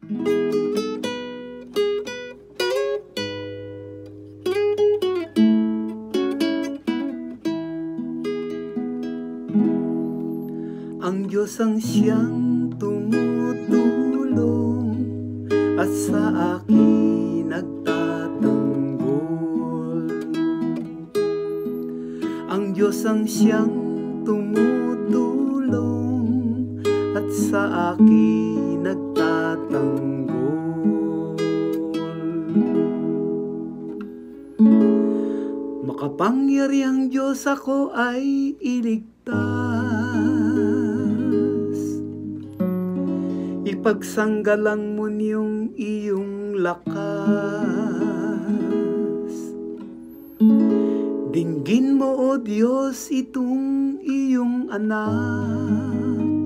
Ang Diyos ang siyang tumutulong at sa akin nagtatanggol. Ang Diyos ang siyang tumutulong at sa akin nagtatanggol. Makapangyarihang Diyos, ako ay iligtas. Ipagsanggalang mo niyong iyong lakas. Dinggin mo, O Diyos, itong iyong anak.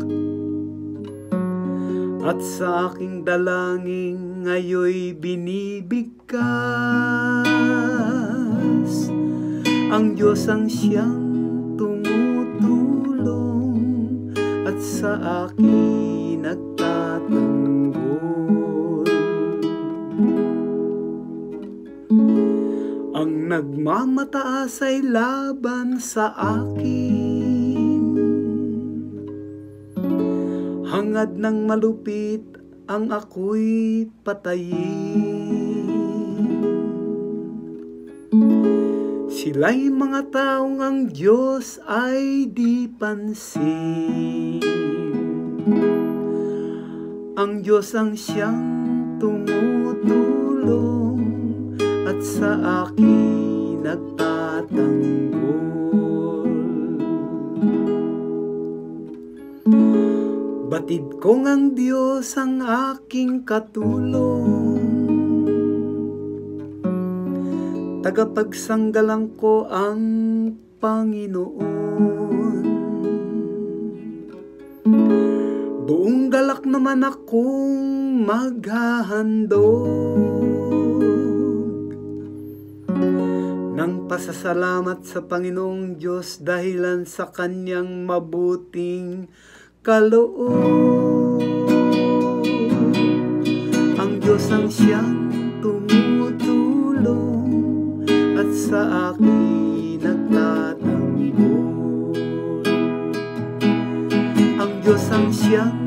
At sa aking dalangin ngayoy binibigkas. Ang Diyos ang siyang tumutulong at sa akin nagtatanggol. Ang nagmamataas ay laban sa akin. Hangad ng malupit ang ako'y patayin. Sila'y mga taong ang Diyos ay di pansin. Ang Diyos ang siyang tumutulong at sa akin nagtatanggol. Batid kong ang Diyos ang aking katulong. Tagapagsanggalang ko ang Panginoon. Buong galak naman akong maghahandog ng pasasalamat sa Panginoong Diyos dahilan sa kanyang mabuting kaloob. Ang Diyos ang siyang tumutulong at sa akin nagtatanggol. Ang Diyos ang siyang